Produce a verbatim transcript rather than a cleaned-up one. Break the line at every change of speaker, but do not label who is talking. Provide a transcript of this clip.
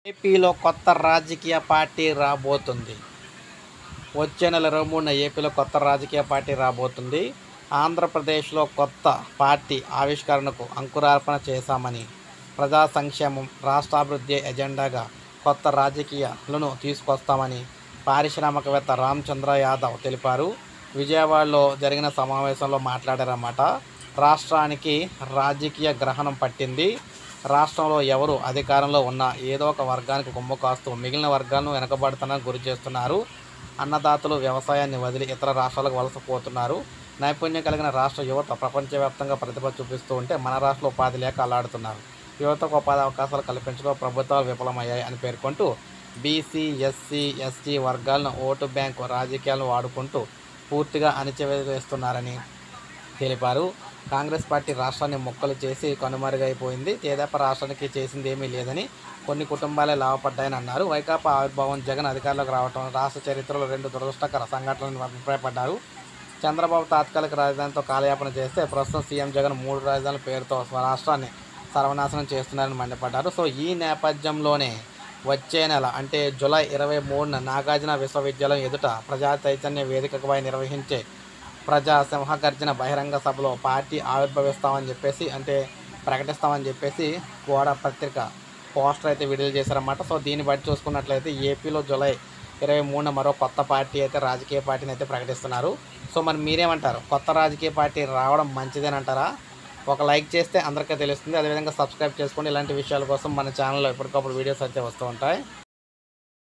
ఏపీలో కొత్త రాజకీయ పార్టీ రాబోతుంది. వచ్చే నెల ఇరవై మూడున ఏపీలో కొత్త రాజకీయ పార్టీ రాబోతుంది. ఆంధ్రప్రదేశ్లో కొత్త పార్టీ ఆవిష్కరణకు అంకురార్పణ చేశామని, ప్రజా సంక్షేమం, రాష్ట్రాభివృద్ధి ఎజెండాగా కొత్త రాజకీయాలను తీసుకొస్తామని పారిశ్రామికవేత్త రామచంద్ర యాదవ్ తెలిపారు. విజయవాడలో జరిగిన సమావేశంలో మాట్లాడారన్నమాట. రాష్ట్రానికి రాజకీయ గ్రహణం పట్టింది. రాష్ట్రంలో ఎవరు అధికారంలో ఉన్నా ఏదో ఒక వర్గానికి కొమ్ము కాస్తూ మిగిలిన వర్గాలను వెనకబడుతున్న గురి చేస్తున్నారు. అన్నదాతలు వ్యవసాయాన్ని వదిలి ఇతర రాష్ట్రాలకు వలసపోతున్నారు. నైపుణ్యం కలిగిన రాష్ట్ర యువత ప్రపంచవ్యాప్తంగా ప్రతిభ చూపిస్తూ ఉంటే మన రాష్ట్రంలో ఉపాధి లేక అల్లాడుతున్నారు. యువతకు ఉపాధి అవకాశాలు కల్పించడంలో ప్రభుత్వాలు విఫలమయ్యాయి అని పేర్కొంటూ బీసీ, ఎస్సీ, ఎస్టీ వర్గాలను ఓటు బ్యాంకు రాజకీయాలను వాడుకుంటూ పూర్తిగా అణిచివేస్తున్నారని తెలిపారు. కాంగ్రెస్ పార్టీ రాష్ట్రాన్ని మొక్కలు చేసి కనుమరుగైపోయింది. తెదేపా రాష్ట్రానికి చేసింది ఏమీ లేదని, కొన్ని కుటుంబాలే లాభపడ్డాయని అన్నారు. వైకాపా ఆవిర్భావం, జగన్ అధికారంలోకి రావడం రాష్ట్ర చరిత్రలో రెండు దురదృష్టకర సంఘటనలను అభిప్రాయపడ్డారు. చంద్రబాబు తాత్కాలిక రాజధానితో కాలయాపన చేస్తే ప్రస్తుతం సీఎం జగన్ మూడు రాజధానుల పేరుతో రాష్ట్రాన్ని సర్వనాశనం చేస్తున్నారని మండిపడ్డారు. సో ఈ నేపథ్యంలోనే వచ్చే నెల అంటే జూలై ఇరవై మూడున నాగార్జున విశ్వవిద్యాలయం ఎదుట ప్రజా చైతన్య వేదికపై నిర్వహించే ప్రజా సింహగర్జన బహిరంగ సభలో పార్టీ ఆవిర్భవిస్తామని చెప్పేసి అంటే ప్రకటిస్తామని చెప్పేసి గోడ పత్రిక పోస్టర్ అయితే విడుదల చేశారన్నమాట. సో దీన్ని బట్టి చూసుకున్నట్లయితే ఏపీలో జూలై ఇరవై మూడున మరో కొత్త పార్టీ అయితే రాజకీయ పార్టీని అయితే ప్రకటిస్తున్నారు. సో మరి మీరేమంటారు? కొత్త రాజకీయ పార్టీ రావడం మంచిదేనంటారా? ఒక లైక్ చేస్తే అందరికీ తెలుస్తుంది. అదేవిధంగా సబ్స్క్రైబ్ చేసుకోండి. ఇలాంటి విషయాల కోసం మన ఛానల్లో ఎప్పటికప్పుడు వీడియోస్ అయితే వస్తూ ఉంటాయి.